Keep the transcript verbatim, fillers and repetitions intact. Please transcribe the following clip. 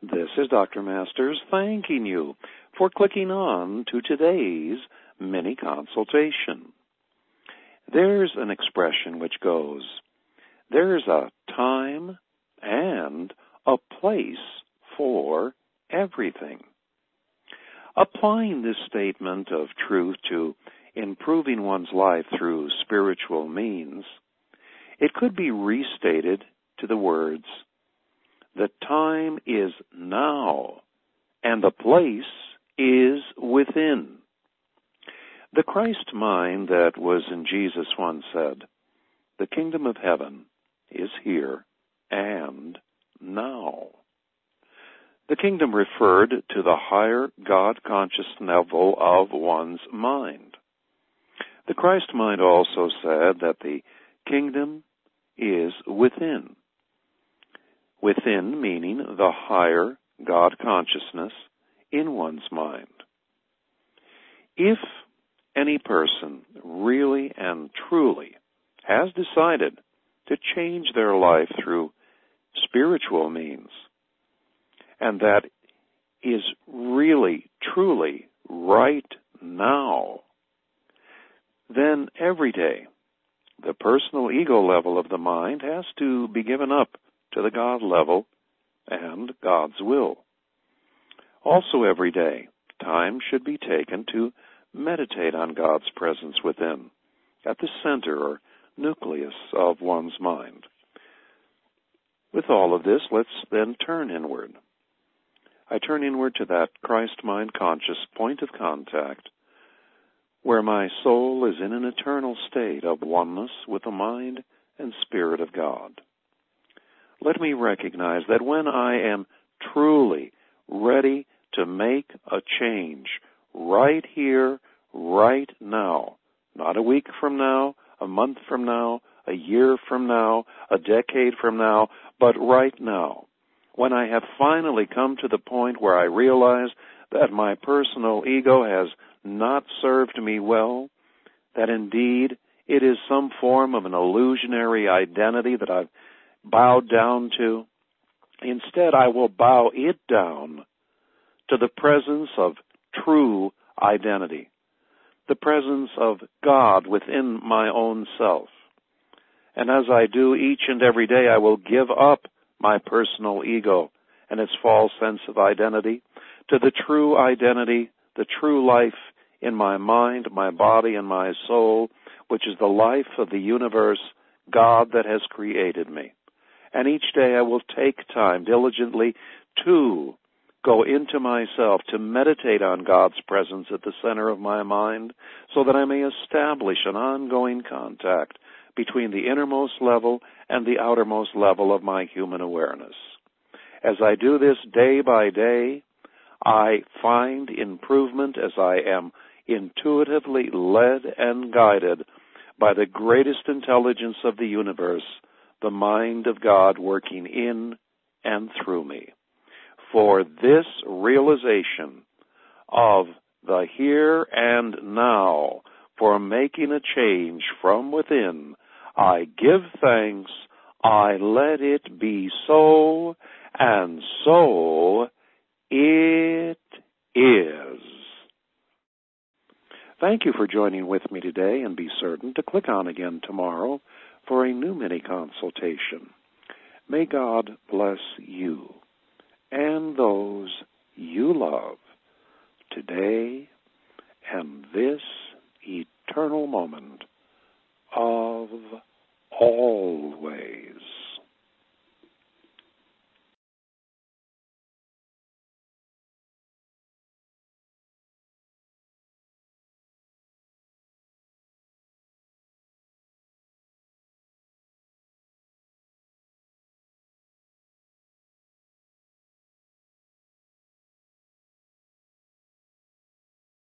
This is Doctor Masters thanking you for clicking on to today's mini consultation. There's an expression which goes, there's a time and a place for everything. Applying this statement of truth to improving one's life through spiritual means, it could be restated to the words, the time is now, and the place is within. The Christ mind that was in Jesus once said, the kingdom of heaven is here and now. The kingdom referred to the higher God-conscious level of one's mind. The Christ mind also said that the kingdom is within. Within meaning the higher God consciousness in one's mind. If any person really and truly has decided to change their life through spiritual means, and that is really, truly right now, then every day the personal ego level of the mind has to be given up to the God level and God's will. Also every day, time should be taken to meditate on God's presence within, at the center or nucleus of one's mind. With all of this, let's then turn inward. I turn inward to that Christ mind conscious point of contact where my soul is in an eternal state of oneness with the mind and spirit of God. Let me recognize that when I am truly ready to make a change right here, right now, not a week from now, a month from now, a year from now, a decade from now, but right now, when I have finally come to the point where I realize that my personal ego has not served me well, that indeed it is some form of an illusionary identity that I've bowed down to. Instead, I will bow it down to the presence of true identity, the presence of God within my own self. And as I do each and every day, I will give up my personal ego and its false sense of identity to the true identity, the true life in my mind, my body, and my soul, which is the life of the universe, God that has created me. And each day I will take time diligently to go into myself, to meditate on God's presence at the center of my mind, so that I may establish an ongoing contact between the innermost level and the outermost level of my human awareness. As I do this day by day, I find improvement as I am intuitively led and guided by the greatest intelligence of the universe, the mind of God working in and through me. For this realization of the here and now, for making a change from within, I give thanks, I let it be so, and so it is. Thank you for joining with me today, and be certain to click on again tomorrow for a new mini consultation. May God bless you and those you love today and this eternal moment of always.